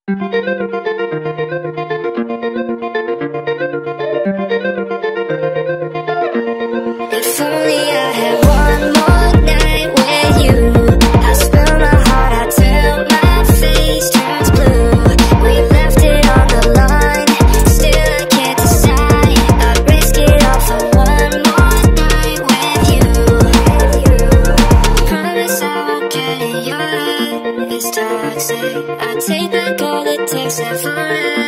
If only I had one more night with you, I spill my heart out till my face turns blue. We left it on the line, still I can't decide. I'd risk it all for one more night with you. Promise I won't get in your head, it's toxic. I take back all the texts that forever.